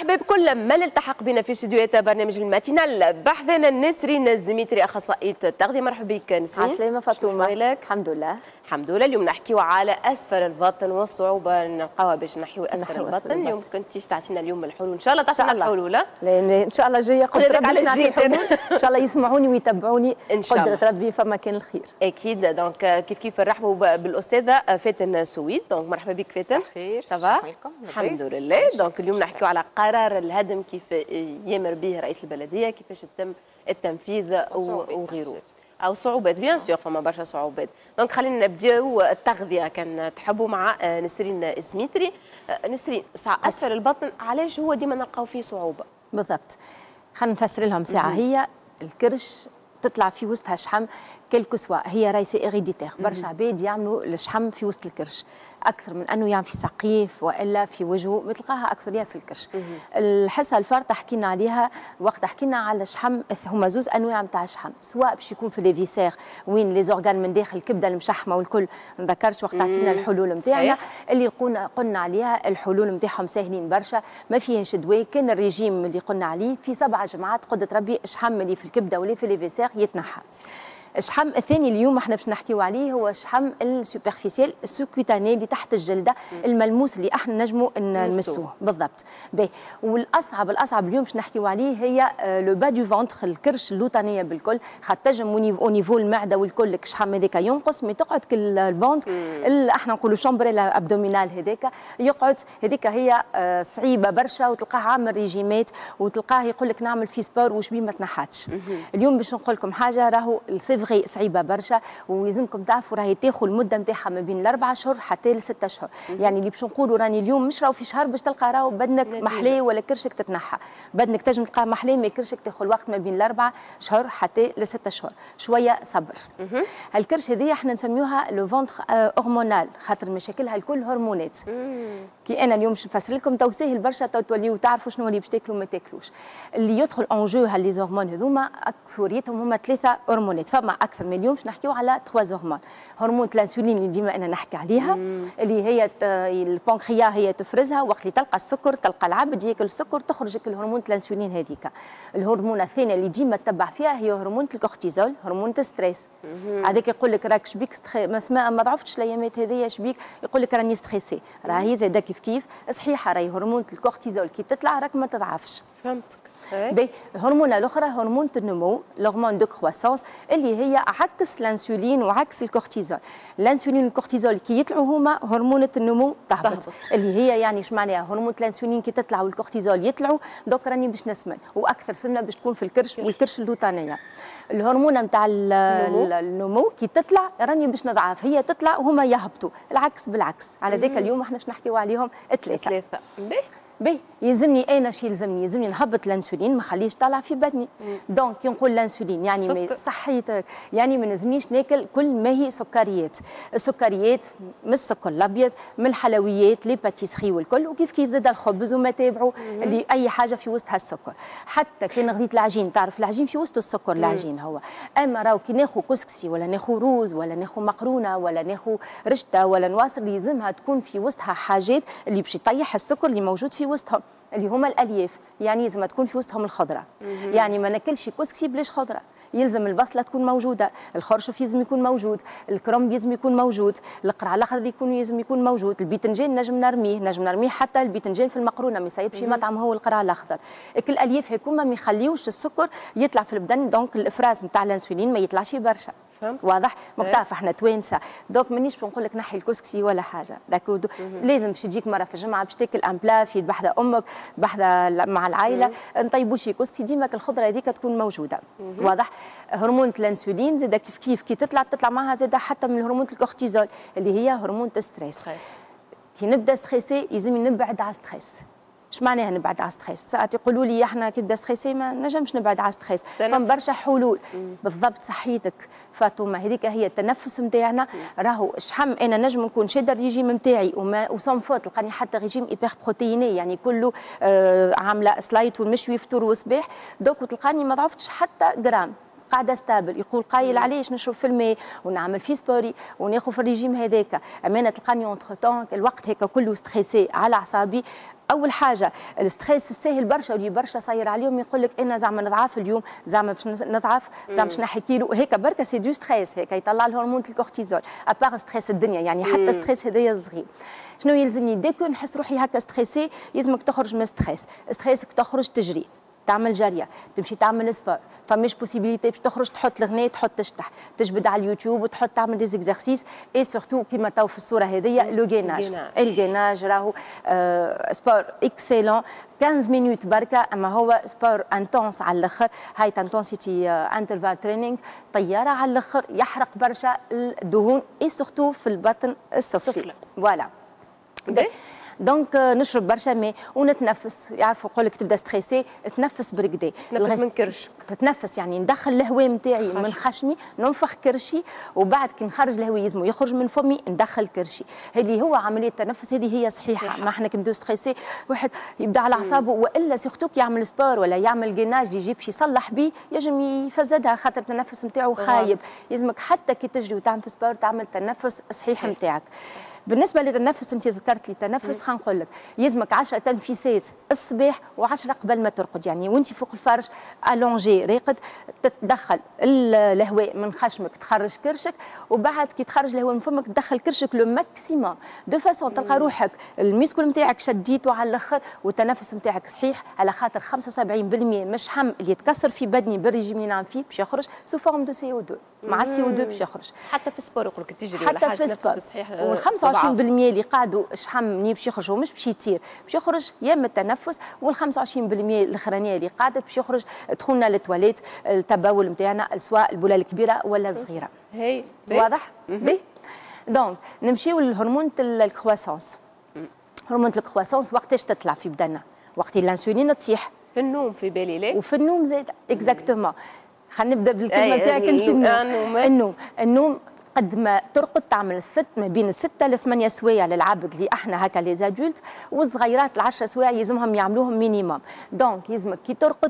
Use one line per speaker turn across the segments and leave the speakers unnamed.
مرحبا بكل من التحق بنا في استديوهات برنامج الماتينال. بحثنا نسرين الزميتري اخصائيه التغذيه. مرحبا بك نسرين.
عسلامة فاطمه. الحمد لله.
الحمد لله. اليوم نحكيو على اسفل البطن والصعوبه نلقاوها باش نحيو اسفل البطن. اليوم كنتيش تعطينا اليوم الحلول، ان شاء الله تعطينا الحلول.
لان ان شاء الله جايه
قلت لك على الجيت
ان شاء الله يسمعوني ويتبعوني
ان شاء الله.
قدرة ربي فما كان الخير.
اكيد. دونك كيف نرحبوا بالاستاذه فاتن سويد. دونك مرحبا بك فاتن.
بخير.
صافا الحمد لله. دونك اليوم نحكيو على قرار الهدم كيف يامر به رئيس البلديه، كيفاش يتم التنفيذ وغيره، او صعوبات بيان سور، فما برشا صعوبات. دونك خلينا نبداو التغذيه كان تحبوا مع نسرين الزميتري. نسرين، اسفل البطن علاش هو ديما نلقاو فيه صعوبه؟
بالضبط، خلينا نفسر لهم ساعه. هي الكرش تطلع في وسطها شحم كلكو سوا، هي رايسه ايريديتير. برشا عباد يعملوا الشحم في وسط الكرش اكثر من انه يعمل في سقيف والا في وجهه، بتلقاها اكثريه في الكرش. الحصه الفارطه حكينا عليها وقت حكينا على الشحم. هما زوز انواع نتاع الشحم، سواء باش يكون في ليفيسير وين لي زورغان من داخل الكبده المشحمه والكل. ما نذكرش وقت عطينا الحلول نتاعنا اللي قلنا عليها. الحلول نتاعهم ساهلين برشا، ما فيهاش دواء. كان الريجيم اللي قلنا عليه في 7 جمعات قدرة ربي الشحم اللي في الكبده واللي في ليفيسير يتنحى. الشحم الثاني اليوم احنا باش نحكيو عليه هو الشحم السوبرفيسيال السوكوتاني اللي تحت الجلده، الملموس اللي احنا نجموا نمسوه. بالضبط. والاصعب اليوم باش نحكيو عليه هي لو با دو فونتر، الكرش اللوطانيه بالكل. خاطر تنجم او نيفو المعده والكل الشحم هذاك ينقص، مي تقعد كل الفونتر احنا نقولوا شامبريلا ابدومينال هذاك يقعد. هذيك هي صعيبه برشا، وتلقاه عامل ريجيمات وتلقاه يقول لك نعمل في سبور وش بيه ما تنحاتش. اليوم باش نقول لكم حاجه، راهو صعيبه برشا، ويلزمكم تعرفوا راهي تاخذ المده نتاعها ما بين 4 شهور حتى ل 6 اشهر. يعني اللي باش نقولوا راني اليوم مش راهو في شهر باش تلقى راهو بدنك محلي ولا كرشك تتنحى. بدنك تنجم تلقاه محلي، ما كرشك تاخذ وقت ما بين 4 شهور حتى ل 6 اشهر. شويه صبر. هالكرش هذه احنا نسميوها لو فونتر هرمونال، خاطر مشاكلها الكل هرمونات. كي انا اليوم باش نفسر لكم تو ساهل برشا، تو توليو تعرفوا شنو اللي باش تاكلوا وما تاكلوش. اللي يدخل اون جو هاللي زهرمون هذوما اكثريتهم هما 3 هرمونات. فما اكثر من اليوم باش نحكيو على 3 هرمون. هرمون الانسولين اللي ديما انا نحكي عليها، اللي هي البنكرياس هي تفرزها وقت اللي تلقى السكر، تلقى العبد ياكل السكر تخرج لك الهرمون الانسولين هذيك. الهرمون الثانيه اللي ديما تتبع فيها هي هرمون الكورتيزول، هرمون الستريس. هذاك يقول لك راك شبيك ما ضعفتش الايامات هذيا شبيك، يقول لك راني ستريسي. راهي زاده كيف صحيحه، راهي هرمون الكورتيزول كي تطلع راك ما تضعفش.
فهمتك.
الهرمون الاخرى هرمون النمو، الهرمون دو كرواسونس، اللي هي عكس الانسولين وعكس الكورتيزول. الانسولين والكورتيزول كي يطلعوا هما هرمون النمو تهبط. اللي هي يعني اش معناها؟ هرمون الانسولين كي تطلع والكورتيزول يطلعوا، دوك راني باش نسمن، واكثر سمنه باش تكون في الكرش والكرش اللوطانيه. الهرمون نتاع النمو كي تطلع راني باش نضعف، هي تطلع وهما يهبطوا. العكس بالعكس. على ذاك اليوم احنا باش نحكيو عليهم الثلاثه. يلزمني انا شي يلزمني نهبط الانسولين، ما خليش طالع في بدني. دونك كي نقول الانسولين يعني صحيتك، يعني ما نلزمنيش ناكل كل ما هي سكريات. السكريات من السكر الابيض، من الحلويات، لي باتيسري والكل، وكيف زاد الخبز وما تابعوا اللي اي حاجه في وسطها السكر. حتى كي نغذيت العجين، تعرف العجين في وسط السكر العجين هو. اما راهو كي ناخذ كسكسي ولا ناخذ روز ولا ناخذ مقرونه ولا ناخذ رشته ولا نواصل، لازمها تكون في وسطها حاجات اللي باش يطيح السكر اللي موجود في وسطهم، اللي هما الالياف. يعني لازم تكون في وسطهم الخضره. يعني ما ناكلش كسكسي بلاش خضره، يلزم البصله تكون موجوده، الخرشف لازم يكون موجود، الكرنب لازم يكون موجود، القرع الاخضر لازم يكون موجود، الباذنجان نجم نرميه حتى الباذنجان في المقرونه، ما يصيبش مطعم هو القرع الاخضر. الالياف هكوما ما يخليوش السكر يطلع في البدن، دونك الافراز نتاع الانسولين ما يطلعش برشا. واضح؟ مكتعرف احنا توانسه، دونك مانيش بنقول لك نحي الكسكسي ولا حاجه، لازم باش تجيك مره في الجمعه باش تاكل ان بلا في بحذا امك بحذا مع العائله، نطيبوا شي كسكسي، ديما الخضره هذيك تكون موجوده. واضح؟ هرمون الانسولين زاد كيف كي تطلع معها زاد حتى من هرمون الكورتيزول اللي هي هرمون الستريس. كي نبدا ستريسي يلزمني نبعد على ستريس. اش معناها نبعد على ستريس؟ ساعات يقولوا لي احنا كي نبدا ستريسي ما نجمش نبعد على ستريس، فما برشا حلول. بالضبط صحيتك فاطمه، هذيك هي التنفس نتاعنا. راهو الشحم انا نجم نكون شاده الريجيم نتاعي وسون فوت تلقاني حتى ريجيم ايبر بروتيني، يعني كله عامله سلايت والمشوي فطور وصباح، دوك تلقاني ما ضعفتش حتى جرام. قاعده ستابل. يقول قايل علاش نشرب في الماء ونعمل في سبوري وناخذ في الريجيم هذاك، امانه تلقاني اونتر تون الوقت هيك كله ستريسي على اعصابي، اول حاجه الستريس الساهل برشا واللي برشا صاير عليهم يقول لك انا زعما نضعف اليوم، زعما باش نضعف، زعما باش نحي كيلو، هيك بركه سي دو ستريس، هيك يطلع الهرمون الكورتيزول ابار ستريس الدنيا، يعني حتى ستريس هذايا صغير. شنو يلزمني؟ ديكو نحس روحي هكا ستريسي يلزمك تخرج من ستريس، ستريسك تخرج تجري، تعمل جريه، تمشي تعمل سبور، فماش بوسيبيليتي باش تخرج تحط الغناء، تحط تشطح، تجبد على اليوتيوب وتحط تعمل دي زيكزارسيس، اي سورتو كيما تو في الصوره هذيا لو غيناج. الغيناج راهو سبور اكسيلون 15 مينوت بركه، اما هو سبور انتونس على الاخر، هاي انتونسيتي انترفال تريننج، طياره على الاخر، يحرق برشا الدهون اي سورتو في البطن السفلي. فوالا دونك نشرب برشا ماء ونتنفس، يعرفوا يقول لك تبدا ستريسي تنفس بركدي،
تنفس من كرشك،
تتنفس يعني ندخل الهواء نتاعي من خشمي، ننفخ كرشي، وبعد كي نخرج الهواء يزمو يخرج من فمي ندخل كرشي. هذه هو عمليه التنفس، هذه هي صحيحه. ما احنا كي نبداو ستريسي واحد يبدا على اعصابه، والا سيرتو كي يعمل سبور ولا يعمل جيناج يجي باش يصلح بيه يجم يفزدها خاطر التنفس نتاعو خايب. يلزمك حتى كي تجري وتعمل في سبور تعمل تنفس صحيح نتاعك. بالنسبه للتنفس انت ذكرت لي تنفس، خلينا نقول لك يلزمك 10 تنفيسات الصباح و10 قبل ما ترقد، يعني وانت فوق الفرش الونجي راقد تدخل الهواء من خشمك تخرج كرشك، وبعد كي تخرج الهواء من فمك تدخل كرشك لو ماكسيموم دو فاسون تلقى روحك الميسكول نتاعك شديته على الاخر والتنفس نتاعك صحيح، على خاطر 75% من الشحم اللي يتكسر في بدني بالريجيم اللي نعمل فيه باش يخرج سو فورم دو سي او 2 مع السي او 2 باش يخرج.
حتى في السبور يقول لك تجري ولا حاجه تنفس بالصحيح،
وال25% اللي قاعدوا الشحم منين باش يخرج ومش باش يطير، باش يخرج يا من التنفس، وال25% الاخرانيه اللي قاعده باش يخرج دخولنا للتواليت، التبول نتاعنا سواء البوله الكبيره ولا الصغيره.
هي
واضح؟ بي دونك نمشيو للهرمون الكرواسونس. هرمون الكرواسونس وقتاش تطلع في بدنا؟ وقت الانسولين تطيح
في النوم في بالي ليه؟
وفي النوم زاد اكزاكتومون. خلينا نبدا بالكلمه نتاعك انت. النوم قد ما ترقد تعمل ما بين 6 ل 8 سوايع للعبد اللي احنا هكا لي زادولت، والصغيرات ال10 سوايع يلزمهم يعملوهم مينيموم. دونك يلزمك كي ترقد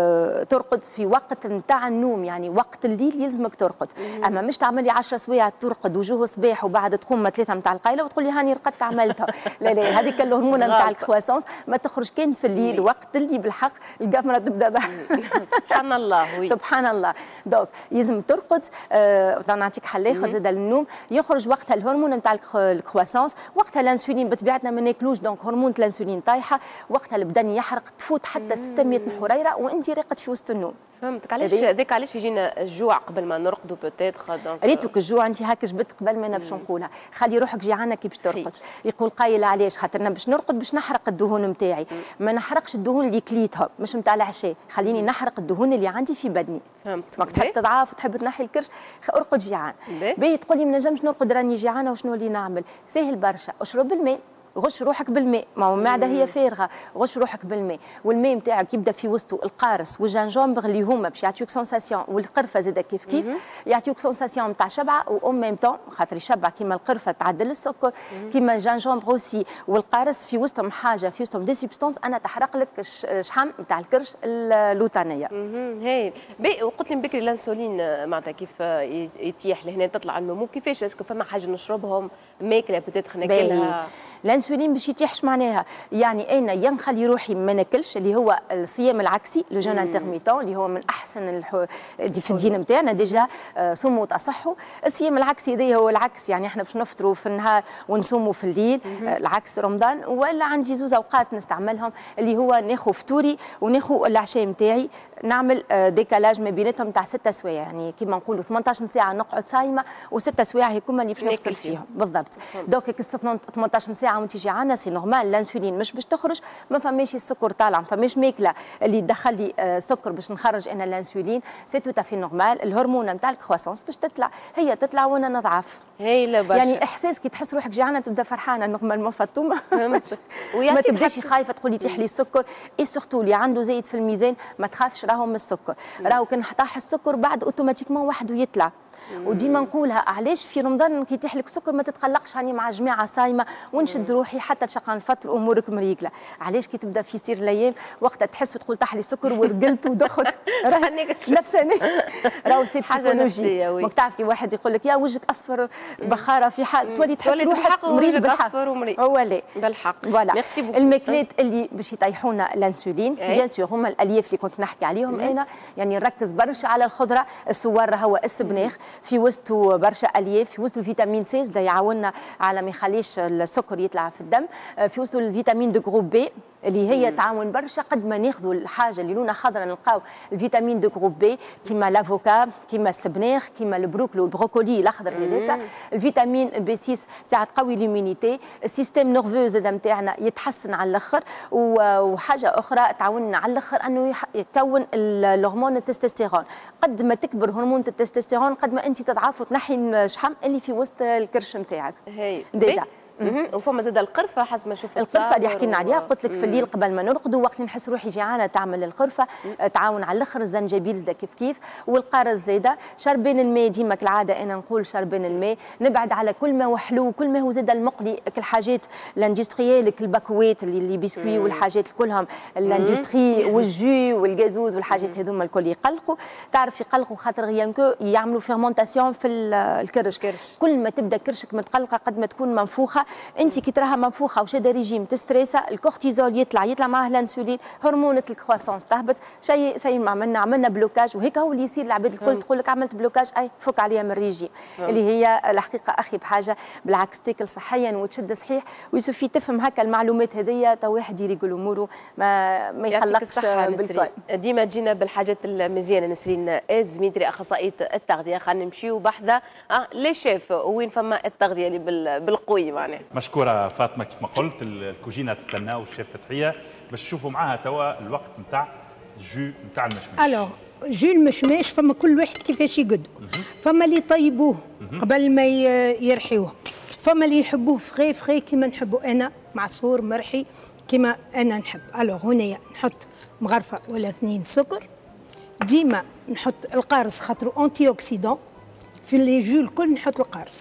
ترقد في وقت نتاع النوم، يعني وقت الليل يلزمك ترقد. اما مش تعمل لي 10 سوايع ترقد وجوه صباح وبعد تقوم 3 نتاع القايله وتقول لي هاني رقدت عملتها. لا لا، هذيك الهرمون نتاع الكرواسونس ما تخرج كان في الليل، وقت اللي بالحق القمره تبدا
سبحان الله.
سبحان الله. دونك يلزم ترقد. نعطيك حل اخر زاد النوم، يخرج وقتها الهرمون نتاع الكرواسونس، وقتها الانسولين بطبيعتنا ما ناكلوش، دونك هرمون الانسولين طايحه، وقتها البدن يحرق تفوت حتى 600 حريره وانت راقد في وسط النوم.
فهمتك. علاش هذاك علاش يجينا الجوع قبل ما نرقدوا بوتيتر؟ دونك
ريتك الجوع انت هاك جبت قبل ما انا باش نقولها، خلي روحك جيعانه كي باش ترقد. يقول قايل علاش؟ خاطر باش نرقد باش نحرق الدهون نتاعي، ما نحرقش الدهون اللي كليتها مش نتاع العشاء، خليني نحرق الدهون اللي عندي في بدني.
فهمت.
وقت تحب تضعف وتحب تنحي الكرش ارقد جيعان. باهي تقول لي ما نجمش نرقد راني جيعانه وشنو اللي نعمل؟ ساهل برشا، اشرب الماء، غش روحك بالماء، ما هو المعده هي فارغه، غش روحك بالماء، والماء نتاعك يبدا في وسطه القارص والجنجومبر اللي هما باش يعطيوك سونساسيون، والقرفه زاده كيف كيف يعطيوك سونساسيون نتاع شبعه، و ميم طون خاطر يشبع كيما القرفه تعدل السكر، كيما الجنجومبر اوسي والقارص في وسطهم حاجه، في وسطهم دي سبستانس انا تحرق لك الشحم نتاع الكرش اللوتانيه.
هايل. وقلت لي بكري الانسولين معناتها كيف يتيح لهنا تطلع النمو، كيفاش؟ اسكو فما حاجه نشربهم ماكله بوتيتر ناكلها؟ الانسولين
باش يتيحش معناها يعني انا يا نخلي روحي ما ناكلش اللي هو الصيام العكسي لو جون انترميتون اللي هو من احسن في الدين نتاعنا ديجا، صوموا تصحوا. الصيام العكسي هذا هو العكس، يعني احنا باش نفطروا في النهار ونصوموا في الليل، العكس رمضان. ولا عندي زوز اوقات نستعملهم اللي هو ناخذ فطوري وناخذ العشاء نتاعي، نعمل ديكالاج ما بيناتهم تاع 6 سوايع، يعني كيما نقولوا 18 ساعه نقعد صايمه و6 سوايع هيكما اللي باش نفطر فيهم بالضبط. دوك 18 ساعه وانت جيعانه سي نورمال، الانسولين مش باش تخرج، ما فماش السكر طالع، ما فماش ماكله اللي تدخل لي سكر باش نخرج انا الانسولين، سي تو تافي نورمال. الهرمون نتاع الكرواسونس باش تطلع، هي تطلع وانا نضعف.
هايله برشا.
يعني احساس كي تحس روحك جيعانه تبدا فرحانه نورمالمون فطومه.
فهمت.
ما تبداش خايفه تقولي تحلي السكر، اي سورتو اللي عنده زايد في الميزان ما تخافش راهو من السكر، راهو كان طاح السكر بعد اوتوماتيكمون وحده وديما نقولها علاش في رمضان كي يتيح لك سكر ما تتقلقش، راني مع جماعه صايمه ونشد نشد روحي حتى تشقى الفطر امورك مريقله. علاش كي تبدا في سير الايام وقتها تحس وتقول طاح سكر ورقلت ودخت نفساني راهو سي بسيكولوجي. ماك تعرف كي واحد يقول لك يا وجهك اصفر بخاره في حال تولي تحس روحك مريض بالحق. هو لا
بالحق.
فوالا الماكلات اللي باش يطيحونا الانسولين بيان سور هما الالياف اللي كنت نحكي عليهم انا، يعني نركز برشا على الخضره، السوار هو السبناخ في وسطه برشا الياف، في وسط الفيتامين سي ده يعاوننا على ما يخليش السكر يطلع في الدم، في وسط الفيتامين دو جروب بي اللي هي تعاون برشا. قد ما ناخذوا الحاجه اللي لونها خضراء نلقاو الفيتامين دو جروب بي كيما لافوكا كيما السبناخ كيما البروكولي الاخضر هذاك. الفيتامين بي 6 ساعه تقوي ليمونيتي، السيستم نيرفوز زاد نتاعنا يتحسن على الاخر. وحاجه اخرى تعاوننا على الاخر انه يكون الهرمون التستوستيرون. قد ما تكبر هرمون التستوستيرون قد ما انت تضعف وتنحي الشحم اللي في وسط الكرش نتاعك. ديجا
وفما زاد القرفه حسب ما نشوف
القرفه اللي حكينا عليها قلت لك في الليل قبل ما نرقدوا وقت اللي نحس روحي جيعانه تعمل القرفه تعاون على الاخر. الزنجبيل زاد كيف والقارص زاده. شربين الماء ديما كالعاده انا نقول شربين الماء، نبعد على كل ما هو حلو كل ما هو زاد المقلي كالحاجات الاندستريال كالباكويت اللي بسكوي والحاجات كلهم الاندستري والجو والجازوز والحاجات هذوما الكل يقلقوا. تعرف يقلقوا خاطر يعملوا فيرمونتاسيون في الكرش. كل ما تبدا كرشك متقلقه قد ما تكون منفوخه. انت كي تراها منفوخه وشاده ريجيم تستريسا الكورتيزول يطلع معاه الانسولين هرمون الكرواسونس تهبط. شيء عملنا بلوكاج وهيك هو اللي يصير العباد الكل تقول لك عملت بلوكاج اي فك عليها من الريجيم اللي هي الحقيقه اخي بحاجه بالعكس تاكل صحيا وتشد صحيح ويسوفي تفهم هكا المعلومات هذيا تو واحد يريقل اموره ما يخلقش بالكل.
ديما تجينا بالحاجات المزيانه. نسرين زميدري اخصائيه التغذيه. خلينا نمشيو بحذا لي شيف وين فما التغذيه اللي بالقوي معناها.
مشكوره فاطمه كيف ما قلت الكوجينه تستناو والشيف فتحيه باش تشوفوا معاها توا الوقت نتاع جو نتاع المشماش.
الوغ جو المشماش فما كل واحد كيفاش يقدو. فما اللي يطيبوه قبل ما يرحيوه، فما اللي يحبوه فخي كيما نحبوا انا معصور مرحي كيما انا نحب. الوغ هنا نحط مغرفه ولا 2 سكر. ديما نحط القارص خاطر انتي اوكسيدون. في لي جو الكل نحط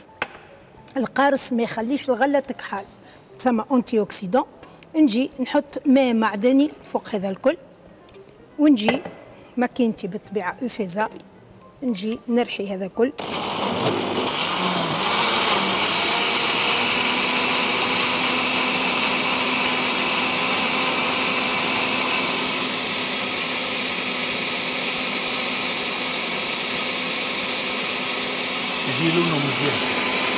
القارص ما يخليش الغله تكحال تسمى انتي اوكسيدون. نجي نحط ماء معدني فوق هذا الكل ونجي ماكينتي بالطبيعه اوفيزا نجي نرحي هذا الكل.
يجي لونه مزيان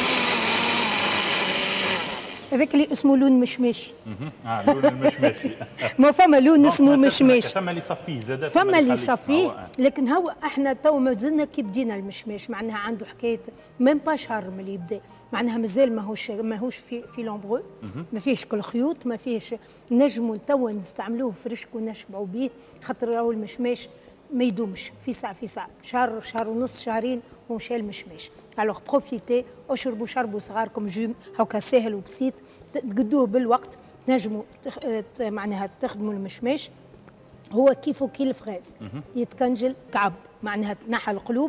هذاك اللي اسمه لون مشماشي.
لون المشماشي.
ما فما لون اسمه مشماشي.
فما اللي يصفيه زاد.
فما اللي يصفيه لكن هو احنا تو مازلنا كي بدينا المشماش معناها عنده حكايه ميم با شهر من اللي يبدا معناها مازال ماهوش في لومبرو ما فيهش كل خيوط ما فيهش نجموا توا نستعملوه فرشك ونشبعوا به خاطر راهو المشماش ما يدومش في ساعه شهر ونص شهرين ومشى المشماش. الوغ بروفيتي اشربوا شربوا صغاركم جو هكا ساهل وبسيط تقدوه بالوقت. نجموا معناها تخدموا المشماش هو كيفو كي الفغاز يتكنجل كعب معناها تنحى القلوب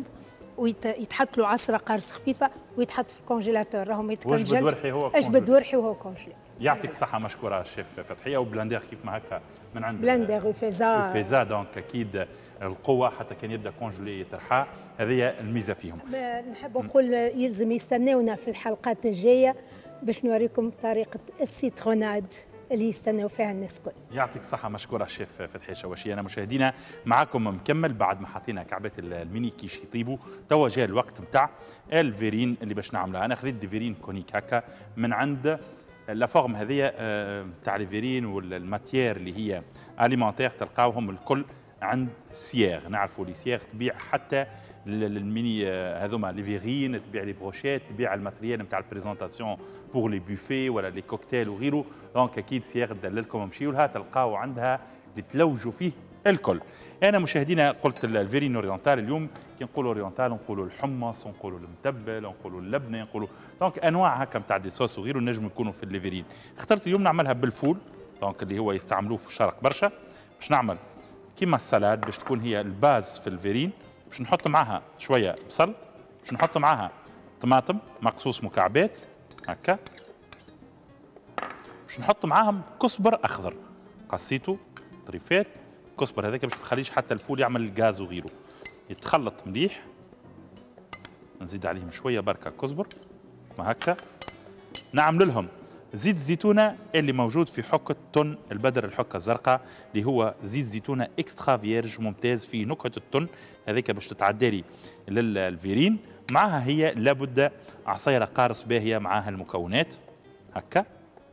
ويتحط له عصره قارص خفيفه ويتحط في الكونجيلاتور راهو ما يتكنجلش. اجبد ورحي وهو كونجلي.
يعطيك الصحة مشكورة الشيف فتحية. وبلاندير كيف ما هكا من عند
بلاندير وفيزا
دونك أكيد القوة حتى كان يبدأ كونجلي ترحى هذه الميزة فيهم.
نحب نقول يلزم يستناونا في الحلقات الجاية باش نوريكم طريقة السيتروناد اللي يستناو فيها الناس الكل.
يعطيك الصحة مشكورة الشيف فتحية شواشي. أنا مشاهدينا معكم مكمل بعد ما حطينا كعبات الميني كيش يطيبوا توا جاء الوقت نتاع الفيرين اللي باش نعملها. أنا خذيت دي فيرين كونيك هكا من عند لا فورم هذه تاع لي فيرين والماتيير اللي هي اليمونتير تلقاوهم الكل عند سيير. نعرفوا لي سيير تبيع حتى الميني هذوما لي فيرين، تبيع لي بروشيت، تبيع الماتريال نتاع البريزونطاسيون بور لي بوفي ولا لي كوكتيل وغيره. دونك اكيد سيير تدللكم مشيوا لها تلقاو عندها اللي تلوجوا فيه الكل. انا مشاهدينا قلت الفيرين اورينتال اليوم كي نقولوا اورينتال نقولوا الحمص ونقولوا المتبل ونقولوا اللبنه نقولوا دونك انواع هكا نتاع دي صوص وغيره نجم يكونوا في الليفيرين. اخترت اليوم نعملها بالفول دونك اللي هو يستعملوه في الشرق برشا باش نعمل كيما السلاد باش تكون هي الباز في الفيرين. باش نحط معاها شويه بصل، باش نحط معاها طماطم مقصوص مكعبات هكا، باش نحط معاهم كزبر اخضر قصيته طريفات. كزبر هذاك باش ما نخليش حتى الفول يعمل الغاز وغيره. يتخلط مليح. نزيد عليهم شويه بركه كزبر كما هكا. نعمل لهم زيت الزيتونه اللي موجود في حكه تن البدر الحكه الزرقاء اللي هو زيت زيتونه اكسترا فيرج ممتاز في نكهه التن هذيك باش تتعدى لي للفيرين. معها هي لابد عصيره قارص باهيه معها المكونات هكا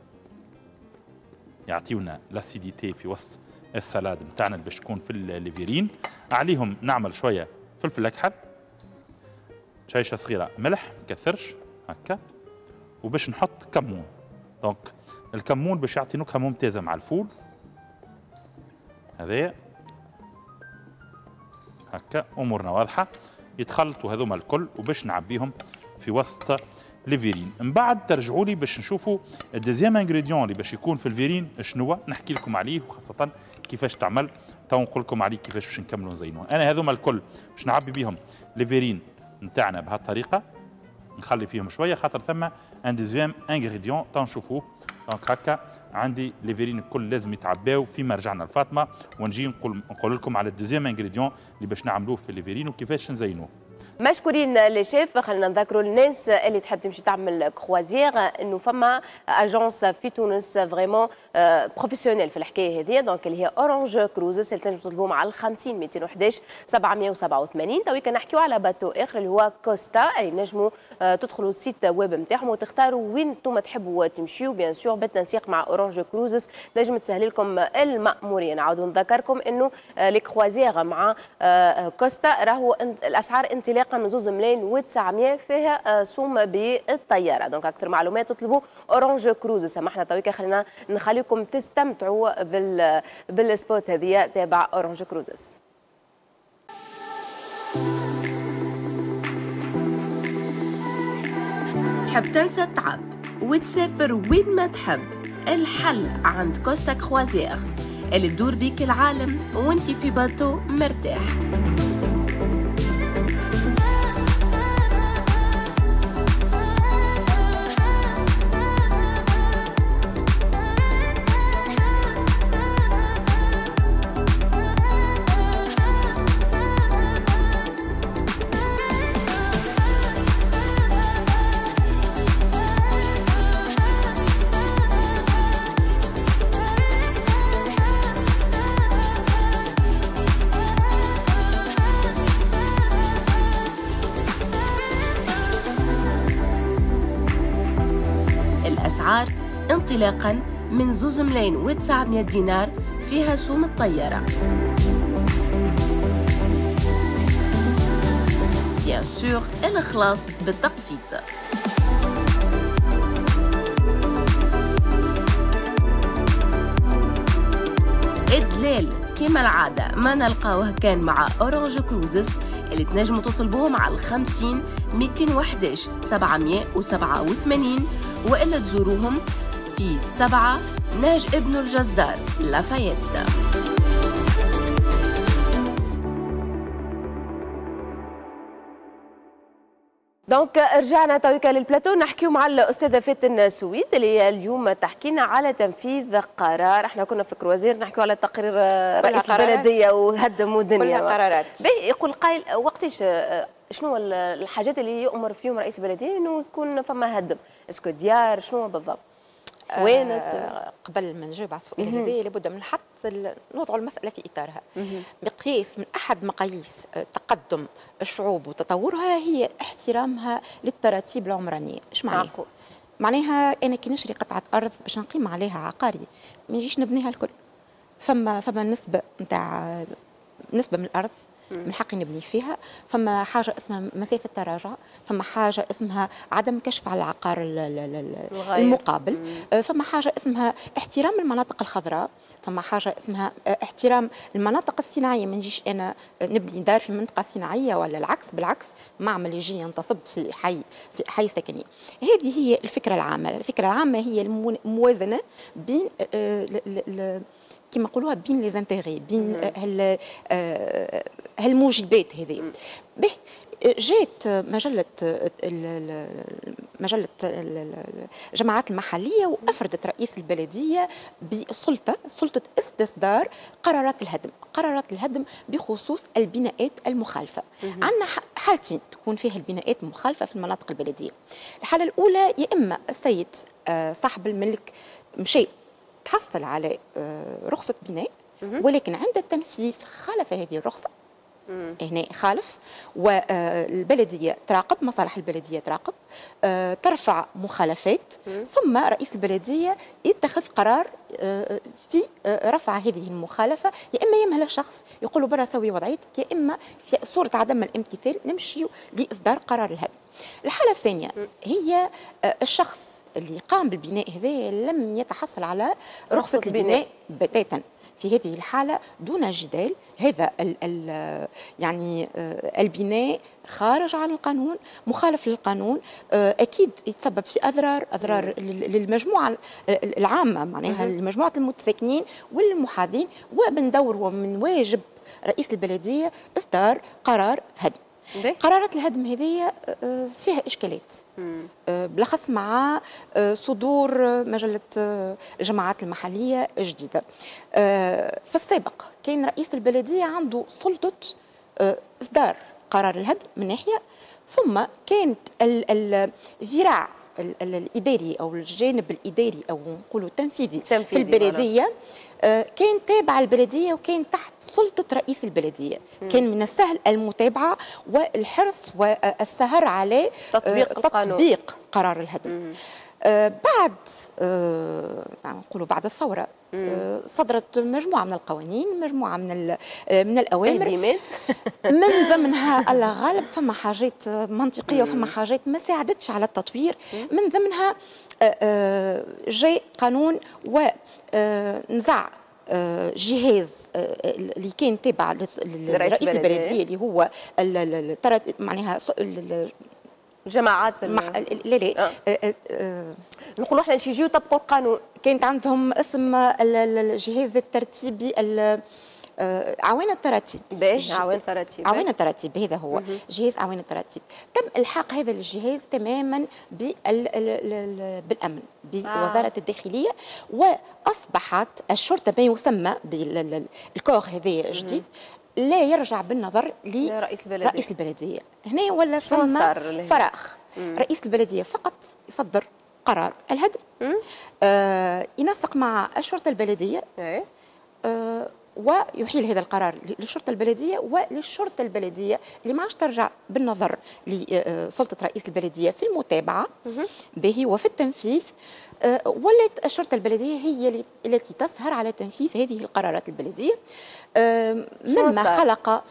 يعطيونا لاسيديتي في وسط السلاد نتاعنا باش تكون في الفيرين. عليهم نعمل شويه فلفل اكحل شيشه صغيره ملح ما كثرش هكا وباش نحط كمون. دونك الكمون باش يعطي نكهه ممتازه مع الفول هذايا هكا. امورنا واضحه. يتخلطوا هذوما الكل وباش نعبيهم في وسط الفيرين. من بعد ترجعوا لي باش نشوفوا الدوزيام انغريديون اللي باش يكون في الفيرين شنو نحكي لكم عليه وخاصه كيفاش تعمل تو نقول لكم عليه كيفاش باش نكملوا نزينوه. انا هذوما الكل باش نعبي بهم الفيرين نتاعنا بهالطريقه. نخلي فيهم شويه خاطر ثم ان دوزيام انغريديون تو نشوفوه. دونك هكا عندي لي فيرين الكل لازم يتعباو فيما رجعنا لفاطمه ونجي نقول لكم على الدوزيام انغريديون اللي باش نعملوه في لي فيرين وكيفاش نزينوه.
مشكورين لي شيف. خلينا نذكروا الناس اللي تحب تمشي تعمل كروازير انه فما اجونس في تونس فريمون بروفيسيونيل في الحكايه هذه. دونك اللي هي اورانج كروزس اللي تنجم تطلبوهم على 50 211 787. تويكا نحكيو على باتو اخر اللي هو كوستا اللي نجموا تدخلوا السيت ويب نتاعهم وتختاروا وين انتم تحبوا تمشيو. بيان سور بالتنسيق مع اورانج كروزس نجم تسهل لكم المأموريه. نعاودوا نذكركم انه لي كروازير مع كوستا راهو الاسعار انطلاقا من 2,900 فيها سوم بالطياره. دونك اكثر معلومات تطلبوا اورانج كروز. سمحنا تويكا خلينا نخليكم تستمتعوا بالسبوت هذه تابع اورانج كروزس. تحب تنسى التعب وتسافر وين ما تحب؟ الحل عند كوستا كروازير اللي تدور بيك العالم وانت في باتو مرتاح. الأسعار انطلاقا من 2,900 دينار فيها سوم الطيارة. بيان سور الإخلاص بالتقسيط. إدلال كما العادة ما نلقاوه كان مع أورانج كروزس اللي تنجموا تطلبوهم على 50 211 787 وإلا تزوروهم في 7 ناج ابن الجزار لافايت. دونك رجعنا تويكا للبلاتو نحكيو مع الاستاذه فاتن سويد اللي اليوم تحكينا على تنفيذ قرار. احنا كنا في كروازير نحكيو على تقرير رئيس البلديه وهدموا دنيا
كلها قرارات.
يقول قائل وقتاش شنو الحاجات اللي يؤمر فيهم رئيس البلديه انه يكون فما هدم؟ اسكو ديار شنو بالضبط؟ وينت؟
قبل ما نجاوب على السؤال هذا لابد من حط نوضع المسألة في إطارها. مقياس من أحد مقاييس تقدم الشعوب وتطورها هي احترامها للتراتيب العمرانية. إيش معناها؟ معناها أنا كي نشري قطعة أرض باش نقيم عليها عقاري ما نجيش نبنيها الكل. فما نسبة من الأرض من حقي نبني فيها. فما حاجه اسمها مسافه تراجع. فما حاجه اسمها عدم كشف على العقار المقابل. فما حاجه اسمها احترام المناطق الخضراء. فما حاجه اسمها احترام المناطق الصناعيه. ما نجيش انا نبني دار في منطقه صناعيه ولا العكس، بالعكس معمل يجي ينتصب في حي سكني. هذه هي الفكره العامه. الفكره العامه هي الموازنه بين كما نقولوها بين لي زانتيغي، بين هالموجبات هذه. به جات مجلة الجماعات المحلية وأفردت رئيس البلدية سلطة استصدار قرارات الهدم بخصوص البناءات المخالفة. عندنا حالتين تكون فيها البناءات المخالفة في المناطق البلدية. الحالة الأولى يا إما السيد صاحب الملك مشي تحصل على رخصة بناء، ولكن عند التنفيذ خالف هذه الرخصة، هنا خالف، والبلدية تراقب، مصالح البلدية تراقب، ترفع مخالفات، ثم رئيس البلدية يتخذ قرار في رفع هذه المخالفة، يا إما يمهل الشخص يقول برا سوي وضعيتك، يا إما في صورة عدم الامتثال نمشي لإصدار قرار الهدم. الحالة الثانية هي الشخص اللي قام بالبناء هذا لم يتحصل على رخصة البناء بتاتا. في هذه الحالة دون جدال هذا يعني البناء خارج عن القانون، مخالف للقانون، أكيد يتسبب في أضرار للمجموعة العامة، معناها لمجموعة المتساكنين والمحاذين، ومن دور ومن واجب رئيس البلدية إصدار قرار هدم. قرارات الهدم هذه فيها إشكالات، بالأخص مع صدور مجلة الجماعات المحلية الجديدة. في السابق كان رئيس البلدية عنده سلطة إصدار قرار الهدم من ناحية، ثم كانت الذراع الإداري أو الجانب الإداري أو نقولوا التنفيذي في البلدية كان تابع البلدية وكان تحت سلطة رئيس البلدية. كان من السهل المتابعة والحرص والسهر على تطبيق قرار الهدم. بعد نقولوا بعد الثورة صدرت مجموعة من القوانين، مجموعة من الأوامر، من ضمنها الغالب فما حاجات منطقية وفما حاجات ما ساعدتش على التطوير. من ضمنها جاء قانون ونزع جهاز اللي كان تابع لرئيس البلدية اللي هو معناها
جماعات
لا
نقولوا احنا نجيو يطبقوا القانون.
كانت عندهم اسم الجهاز الترتيبي عوان التراتيب. عوان التراتيب هذا هو جهاز عوان التراتيب. تم الحاق هذا الجهاز تماما بالامن بوزاره الداخليه، واصبحت الشرطه ما يسمى بالكور هذا الجديد لا يرجع بالنظر لرئيس البلديه. هنا ولا فما فراغ. رئيس البلديه فقط يصدر قرار الهدم، ينسق مع الشرطه البلديه ويحيل هذا القرار للشرطة البلدية، وللشرطة البلدية اللي ما عادش ترجع بالنظر لسلطة رئيس البلدية في المتابعة به وفي التنفيذ. ولات الشرطة البلدية هي التي تسهر على تنفيذ هذه القرارات البلدية، مما خلق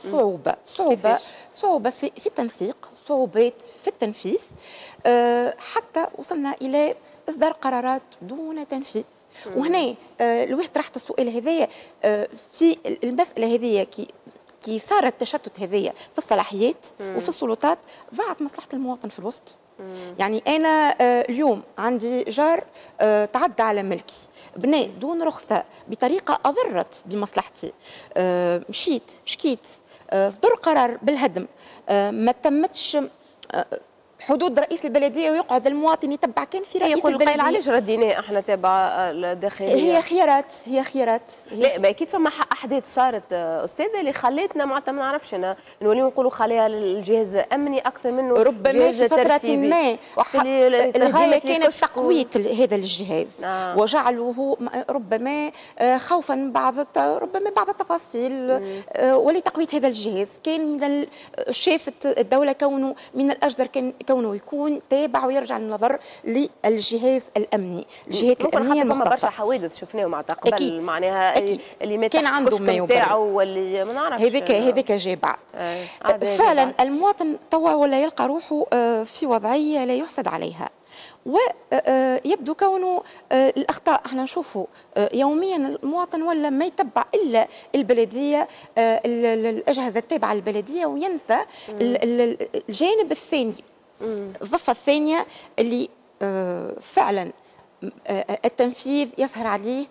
صعوبة في التنسيق، صعوبات في التنفيذ، حتى وصلنا إلى إصدار قرارات دون تنفيذ. وهنا الواحد طرحت السؤال هذايا في المسألة هذيا كي صار التشتت هذايا في الصلاحيات وفي السلطات، ضاعت مصلحة المواطن في الوسط. يعني أنا اليوم عندي جار تعدى على ملكي، بناء دون رخصة بطريقة أضرت بمصلحتي، مشيت شكيت، صدر قرار بالهدم، ما تمتش حدود رئيس البلديه ويقعد المواطن يتبع كان في رئيس البلديه. يقول
علاش رديناه احنا تبع الداخليه؟
هي خيارات.
لا ما اكيد فما احداث صارت استاذه اللي خلتنا معناتها ما نعرفش انا نوليو نقولوا خليها الجهاز امني اكثر منه
ربما في فترة ما
وقت اللي
الغايه كانت تقويه هذا الجهاز وجعله ربما خوفا ربما بعض التفاصيل ولتقويه هذا الجهاز. كان من شافت الدوله كونه من الاجدر كونه يكون تابع ويرجع النظر للجهاز الامني، الجهات الامنيه المختصه.
برشا حوادث شفناهم قبل معناها اللي مات
كان عنده ما
يبرر واللي ما نعرفش
هذاك جاء بعد. فعلا المواطن توا ولا يلقى روحه في وضعيه لا يحسد عليها، ويبدو كونه الاخطاء احنا نشوفوا يوميا المواطن ولا ما يتبع الا البلديه، الاجهزه التابعه للبلديه، وينسى الجانب الثاني، الضفه الثانيه اللي فعلا التنفيذ يسهر عليه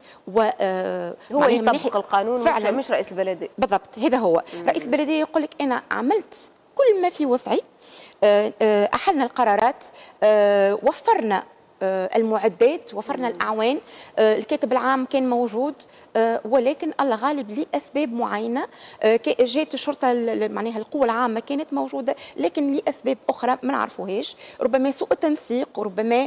هو اللي يطبق القانون مش رئيس البلديه.
بالضبط، هذا هو. رئيس البلديه يقول لك انا عملت بكل ما في وسعي أحلنا القرارات، وفرنا المعدات، وفرنا الأعوان. الكاتب العام كان موجود، ولكن الله غالب لأسباب معينة جات الشرطة معناها القوة العامة كانت موجودة، لكن لأسباب أخرى ما نعرفوهاش، ربما سوء تنسيق، ربما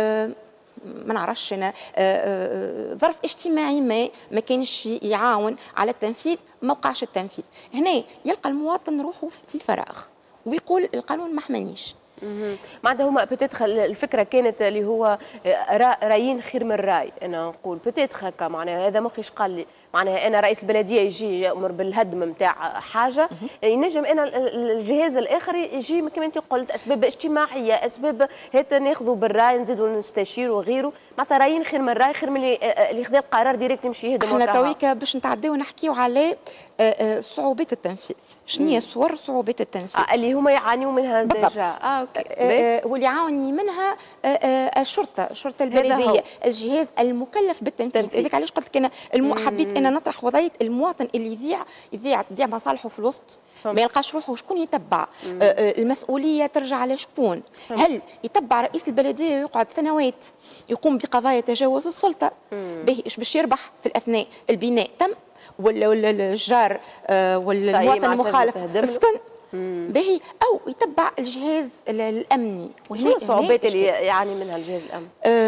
ما نعرفش أنا ظرف اجتماعي ما كانش يعاون على التنفيذ، ما وقعش التنفيذ. هنا يلقى المواطن روحه في فراغ ويقول القانون ما حمانيش.
معناتها هما بتدخل الفكره كانت اللي هو رايين خير من راي، انا نقول بتدخل هكا، معناها هذا مخيش قال لي معناها انا رئيس البلديه يجي يامر بالهدم نتاع حاجه، ينجم انا الجهاز الاخر يجي كما انت قلت اسباب اجتماعيه، اسباب هات ناخذوا بالراي نزيدوا نستشيروا وغيره، معناتها رايين خير من راي، خير من اللي خذا القرار ديريكت يمشي يهدم.
احنا تويكا باش نتعداو نحكيو على صعوبات التنفيذ، شنو هي صور صعوبات التنفيذ
اللي هما يعانيوا منها ديجا.
اوكي. واللي يعاوني منها الشرطه البلديه، الجهاز المكلف بالتنفيذ. هذاك علاش قلت لك انا حبيت انا نطرح وضعيه المواطن اللي يذيع مصالحه في الوسط، ما يلقاش روحه شكون يتبع. المسؤوليه ترجع على شكون؟ هل يتبع رئيس البلديه ويقعد سنوات يقوم بقضايا تجاوز السلطه باش يربح في الاثناء البناء تم، ولا الجار والمواطن المخالف اسكن باهي، او يتبع الجهاز الامني.
وشنو الصعوبات اللي يعاني منها الجهاز الامني؟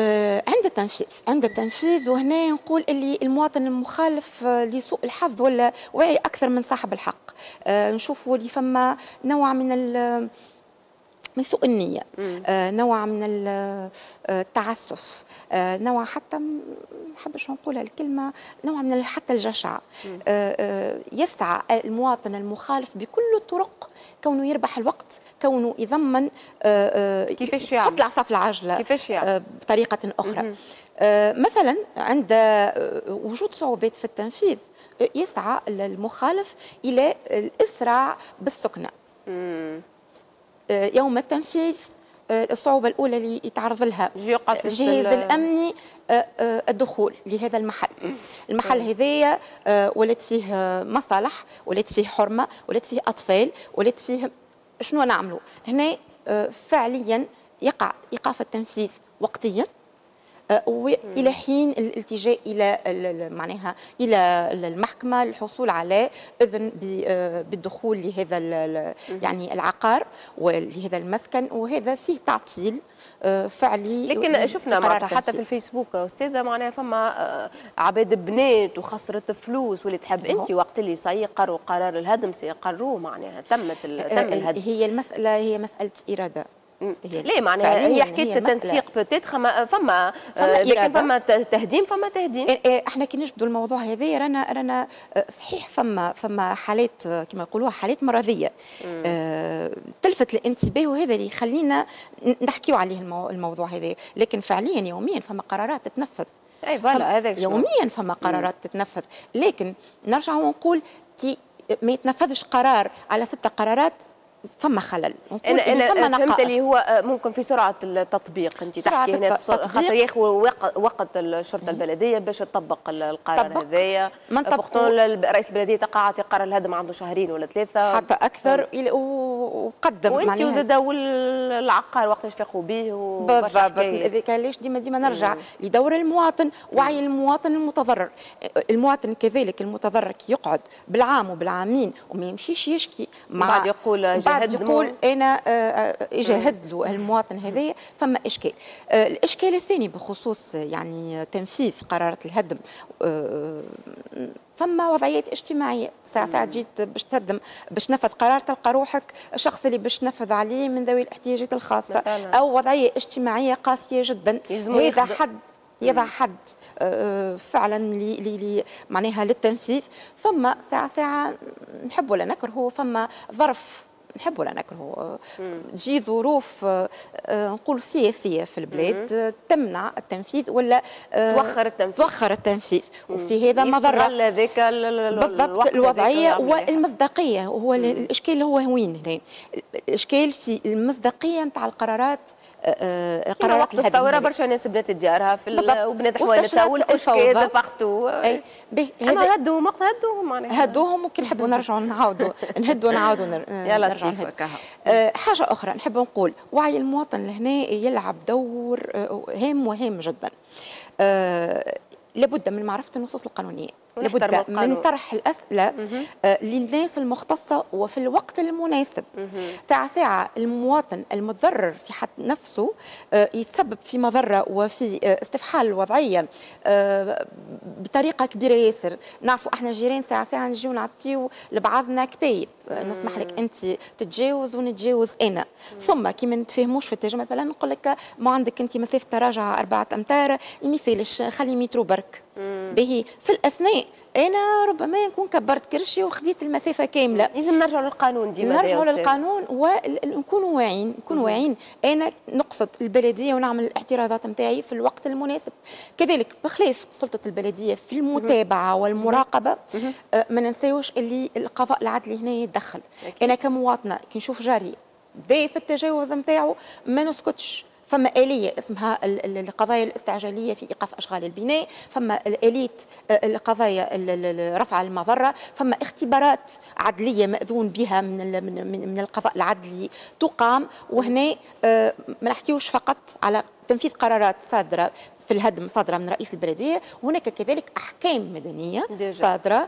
عند التنفيذ وهنا نقول اللي المواطن المخالف لسوء الحظ ولا واعي اكثر من صاحب الحق. نشوفوا اللي فما نوع من سوء النية، نوع من التعسف، نوع حتى ما نحبش نقولها الكلمة، نوع من حتى الجشع. يسعى المواطن المخالف بكل الطرق كونه يربح الوقت، كونه يضمن
كيفاش
يحط العصا في العجلة
كيفاش
بطريقة أخرى. مثلا عند وجود صعوبات في التنفيذ يسعى المخالف إلى الإسراع بالسكنة. يوم التنفيذ الصعوبة الأولى اللي يتعرض لها الجهاز الأمني الدخول لهذا المحل هذايا ولات فيه مصالح، ولات فيه حرمة، ولات فيه أطفال، ولات فيه شنو نعملوا هنا. فعليا يقع إيقاف التنفيذ وقتيا والى حين الالتجاء الى معناها الى المحكمه للحصول على اذن بالدخول لهذا يعني العقار ولهذا المسكن، وهذا فيه تعطيل فعلي.
لكن شفنا معناتها حتى في الفيسبوك استاذه معناها فما عباد بنات وخسرت فلوس، واللي تحب انت وقت اللي سيقروا قرار الهدم سيقروه معناها تم الهدم.
هي المساله هي مساله اراده.
ليه معناها هي حكايه تنسيق بوتيت فما لكن فما تهديم
احنا كي نجبدوا الموضوع هذا رانا صحيح فما حالات كما يقولوها حالات مرضيه تلفت الانتباه، وهذا اللي يخلينا نحكيو عليه الموضوع هذا. لكن فعليا يوميا فما قرارات تتنفذ،
اي فوالا هذاك
يوميا فما قرارات تتنفذ. لكن نرجع ونقول كي ما يتنفذش قرار على 6 قرارات فما خلل.
انا فهمت اللي هو ممكن في سرعه التطبيق. انت تحكي هنا خاطر ياخذ وقت الشرطه البلديه باش تطبق القرار هذايا. بورتون رئيس البلديه تقاعد يقرر الهدم عنده 2 ولا 3
حتى اكثر وقدم
وانت وزاد والعقار وقتاش فاقوا به
بالضبط. علاش ديما نرجع لدور المواطن، وعي المواطن المتضرر. المواطن كذلك المتضرر كي يقعد بالعام وبالعامين وما يمشيش يشكي
بعد يقول
انا اجاهد له المواطن هذايا، فما اشكال. الاشكال الثاني بخصوص يعني تنفيذ قرارات الهدم، فما وضعيات اجتماعيه. ساعات جيت باش تهدم باش تنفذ قرار تلقى روحك الشخص اللي باش تنفذ عليه من ذوي الاحتياجات الخاصه او وضعيه اجتماعيه قاسيه جدا. هذا حد يضع حد فعلا معناها للتنفيذ. ثم ساعة نحب ولا نكره، فما ظرف نحب ولا نكره تجي ظروف نقول سياسيه في البلاد تمنع التنفيذ ولا توخر التنفيذ وفي هذا مضره.
هذاك
بالضبط الوضعيه والمصداقيه. هو الاشكال اللي هو وين هنا؟ الاشكال في المصداقيه نتاع القرارات.
قرارات الثوره برشا ناس بنات ديارها في وبنات حوالتها والاشكال بارتو.
اما
هدوهم وقت هدوهم معناها
هدوهم وكي نحبوا نرجعوا نعاودوا نهدوا نعاودوا
يلا
حاجه اخرى نحب نقول وعي المواطن لهنا يلعب دور هام وهام جدا. لابد من معرفه النصوص القانونيه، لابد من طرح الأسئلة للناس المختصة وفي الوقت المناسب. ساعة المواطن المتضرر في حد نفسه يتسبب في مضرة وفي استفحال الوضعية بطريقة كبيرة ياسر. نعرفوا احنا جيران ساعة نجيو نعطيو لبعضنا كتايب، نسمح لك انت تتجاوز ونتجاوز انا، ثم كي ما نتفاهموش في التاج مثلا نقول لك ما عندك انت مسافة تراجع 4 أمتار يمثالش خلي مترو برك. باهي في الأثناء أنا ربما نكون كبرت كرشي وخذيت المسافة كاملة.
لازم نرجعوا للقانون ديما،
نرجعوا للقانون ونكونوا واعيين، نكونوا واعيين. أنا نقصد البلدية ونعمل الاعتراضات نتاعي في الوقت المناسب. كذلك بخلاف سلطة البلدية في المتابعة والمراقبة ما ننساوش اللي القضاء العدلي هنا يتدخل. أنا كمواطنة كي نشوف جاري بدا في التجاوز نتاعو ما نسكتش. فما آلية اسمها القضايا الاستعجالية في إيقاف أشغال البناء، فما آلية القضايا رفع المضرة، فما اختبارات عدلية مأذون بها من القضاء العدلي تقام. وهنا ما نحكيوش فقط على تنفيذ قرارات صادرة في الهدم صادرة من رئيس البلدية، وهناك كذلك أحكام مدنية صادرة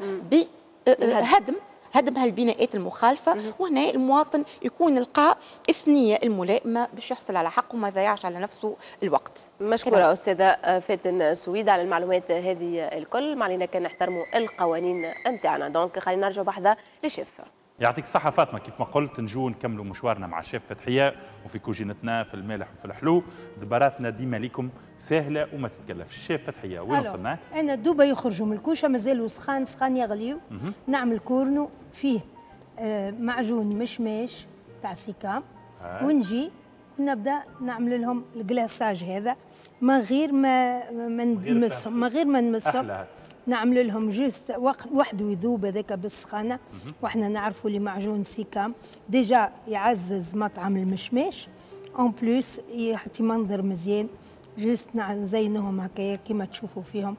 هدم هالبناءات المخالفه. وهنا المواطن يكون لقى اثنيه الملائمه باش يحصل على حقه وما يضيعش على نفسه الوقت.
مشكوره استاذه فاتن سويد على المعلومات هذه الكل. ما علينا كان نحترموا القوانين نتاعنا. دونك خلينا نرجعوا بحذا لشيف.
يعطيك الصحة فاطمة. كيف ما قلت نجو نكملوا مشوارنا مع الشيف فتحية وفي كوجينتنا في المالح وفي الحلو. دباراتنا ديما لكم سهلة وما تتكلفش. الشيف فتحية وين وصلنا؟
أنا دوبا يخرجوا من الكوشة مازالوا سخان يغليوا. نعمل كورنو فيه معجون مشماش تاع سيكام ونجي ونبدا نعمل لهم الكلاصاج هذا من غير ما نمسهم نعمل لهم جوست وحده يذوب هذاك بالسخانه. واحنا نعرفوا اللي معجون سيكام ديجا يعزز مطعم المشماش اون بلوس يعطي منظر مزيان. جوست نزينهم هكايا كيما تشوفوا فيهم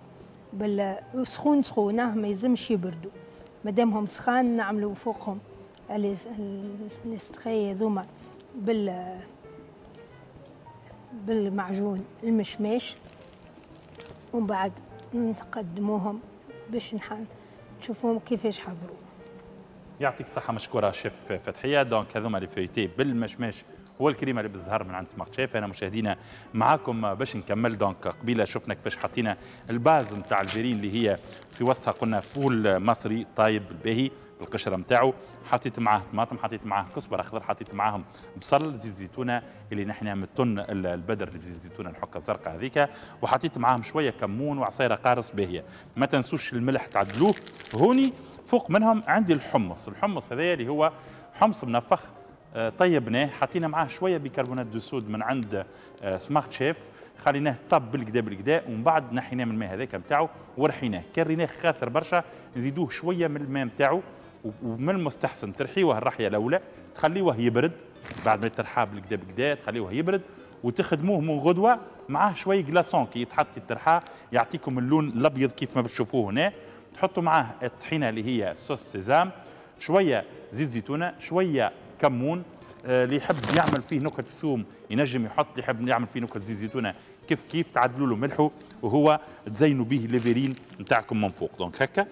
سخونه ما يلزمش يبردوا. مادامهم سخان نعملوا فوقهم الاستخاي هذوما بالمعجون المشماش ومن بعد نقدموهم باش نشوفوهم كيفاش حضروا.
يعطيك الصحة مشكورة شيف فتحية. دونك هذوما لي فيوتي بالمشماش والكريمه اللي بالزهر من عند سمارت شيف. انا مشاهدينا معاكم باش نكمل. دونك قبيله شفنا كيفاش حطينا الباز نتاع الفيرين اللي هي في وسطها قلنا فول مصري طايب الباهي بالقشره نتاعو. حطيت معاه طماطم، حطيت معاه كزبره اخضر، حطيت معاهم بصل، زيت زيتونه اللي نحن من التن البدر اللي بزيت الزيتونه الحكه الزرقاء هذيك، وحطيت معاهم شويه كمون وعصيره قارص باهيه. ما تنسوش الملح تعدلوه. هوني فوق منهم عندي الحمص هذا اللي هو حمص منفخ طيبناه، حطينا معاه شويه بيكربونات دو سود من عند سمارت شيف، خليناه طب بالكدا ومن بعد نحيناه من الماء هذاك نتاعو ورحيناه. كريناه خاثر برشا نزيدوه شويه من الماء نتاعو، ومن المستحسن ترحيوه الرحيه الاولى تخليوه يبرد. بعد ما ترحاه بالكدا تخليوه يبرد وتخدموه من غدوه معاه شويه كلاسون كي يتحط الترحاه يعطيكم اللون الابيض كيف ما بتشوفوه هنا. تحطوا معاه الطحينه اللي هي صوص سيزام، شويه زيت زيتونه، شويه كمون. اللي يحب يعمل فيه نكهه ثوم ينجم يحط، اللي يحب يعمل فيه نكهه زيت زيتونه كيف تعدلوا له ملحه، وهو تزينوا به ليفيرين نتاعكم من فوق. دونك هكا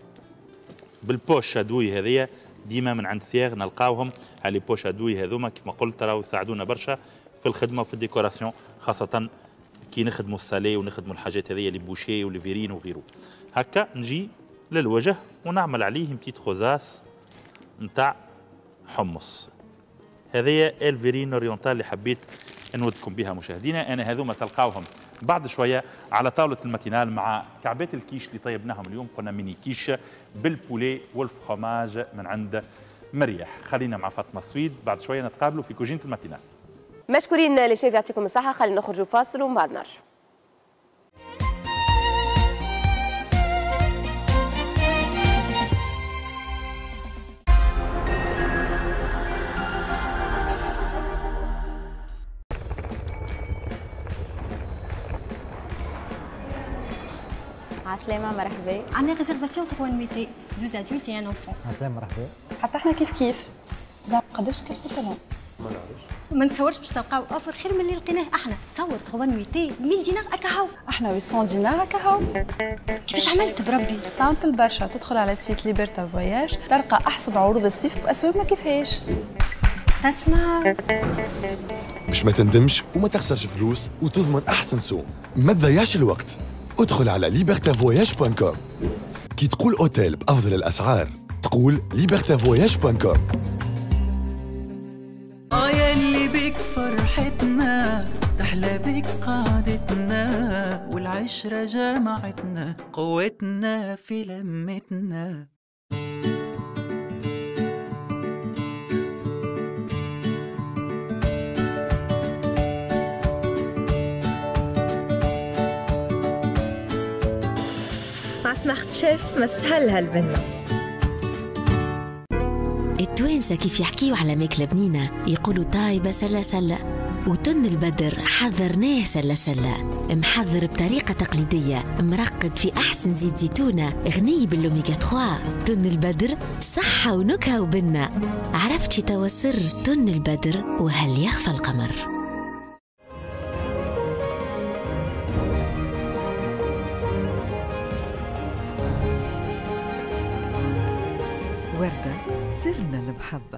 بالبوش شادوي هذيا ديما من عند سياغ نلقاوهم. هالي بوش شادوي هذوما كيف ما قلت راهو يساعدونا برشا في الخدمه وفي الديكوراسيون، خاصه كي نخدموا السالي ونخدموا الحاجات هذيا اللي بوشي وليفيرين وغيره. هكا نجي للوجه ونعمل عليه بتيت خوزاس نتاع حمص. هذه الفيرين اورينتال اللي حبيت نودكم بها مشاهدينا. انا هذوما تلقاوهم بعد شويه على طاوله الماتينال مع كعبات الكيش اللي طيبناهم اليوم. قلنا ميني كيش بالبولي والفخوماج من عند مريح. خلينا مع فاطمه سويد بعد شويه نتقابلوا في كوجينه الماتينال.
مشكورين لشيف يعطيكم الصحه. خلينا نخرجوا فاصل ومن بعد نرجعوا.
عسلامة مرحبا.
عندنا ريزرفاسيون 3 نويتي 2 adultes et un enfant.
عسلامة مرحبا.
حتى احنا كيف زعما قداش كلفت لهم؟
ما نتصورش باش تلقاو اوفر خير من اللي لقيناه احنا. تصور 300 1000 دينار هكا هاو.
احنا 800 دينار هكا هاو.
كيفاش عملت بربي؟
سامبل برشا. تدخل على سيت ليبرتا فواياج تلقى احسن عروض الصيف باسواق ما كيفاش.
تسمع
باش ما تندمش وما تخسرش فلوس وتضمن احسن سوم. ما تضيعش الوقت، ادخل على libertavoyage.com. كي تقول اوتيل بافضل الاسعار تقول libertavoyage.com.
يا اللي بك فرحتنا تحلى بك قعدتنا والعشرة جمعتنا قوتنا في لمتنا.
مع سماحة شيف مسهلها البنة.
التوانسة كيف يحكيوا على ماكلة بنينة يقولوا طايبة سلة سلة، وتن البدر حضرناه سلة سلة، محضر بطريقة تقليدية مرقد في أحسن زيت زيتونة غني بالأوميغا 3. تن البدر صحة ونكهة وبنة. عرفت شي توا سر تن البدر وهل يخفى القمر.
وردة سرنا المحبة.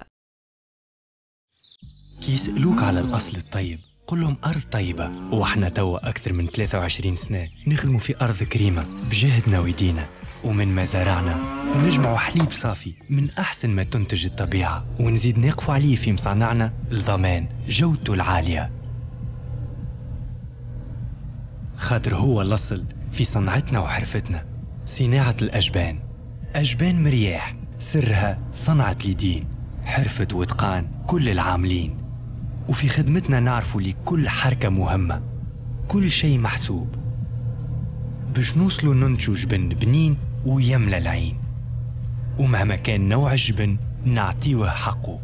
كي يسألوك على الأصل الطيب قل لهم أرض طيبة. وإحنا توا أكثر من 23 سنة نخدموا في أرض كريمة بجهدنا ويدينا، ومن مزارعنا نجمعوا حليب صافي من أحسن ما تنتج الطبيعة، ونزيد نقفوا عليه في مصانعنا لضمان جودته العالية، خاطر هو الأصل في صنعتنا وحرفتنا. صناعة الأجبان، أجبان مرياح سرها صنعة اليدين، حرفة واتقان كل العاملين. وفي خدمتنا نعرفوا لكل حركة مهمة كل شيء محسوب باش نوصلوا ننتجوا جبن بنين ويملى العين، ومهما كان نوع الجبن نعطيوه حقه،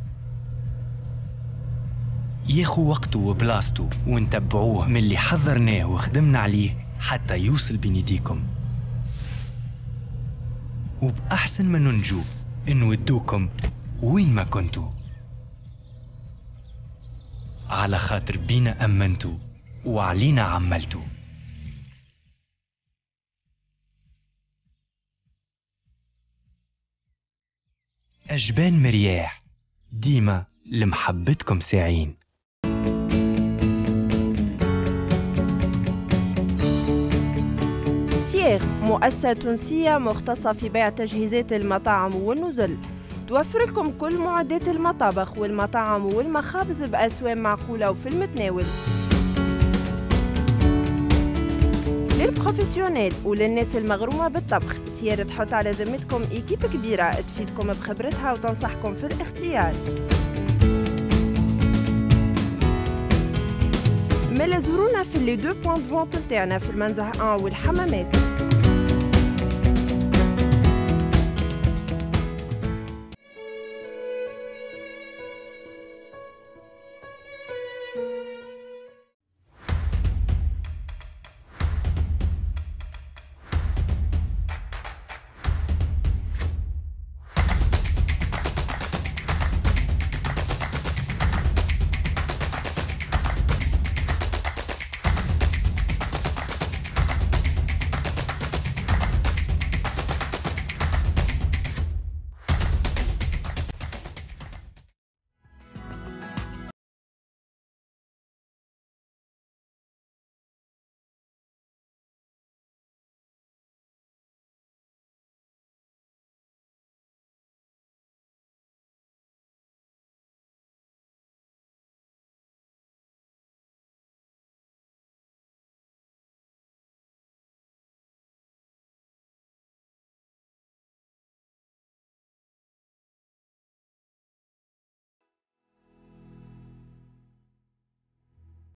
ياخو وقته وبلاصته، ونتبعوه من اللي حضرناه وخدمنا عليه حتى يوصل بين يديكم، وبأحسن ما ننجو نودوكم وين ما كنتوا، على خاطر بينا أمنتوا وعلينا عملتوا. أجبان مرياح ديما لمحبتكم ساعين.
سيغ مؤسسة تونسية مختصة في بيع تجهيزات المطاعم والنزل، توفر لكم كل معدات المطابخ والمطاعم والمخابز بأسواق معقولة وفي المتناول. للبروفيسيونيل وللناس المغرومة بالطبخ، سيارة تحط على ذمتكم إيكيب كبيرة تفيدكم بخبرتها وتنصحكم في الاختيار. ملا زورونا في اللي 2 بوينت فونت نتاعنا في المنزه 1 والحمامات.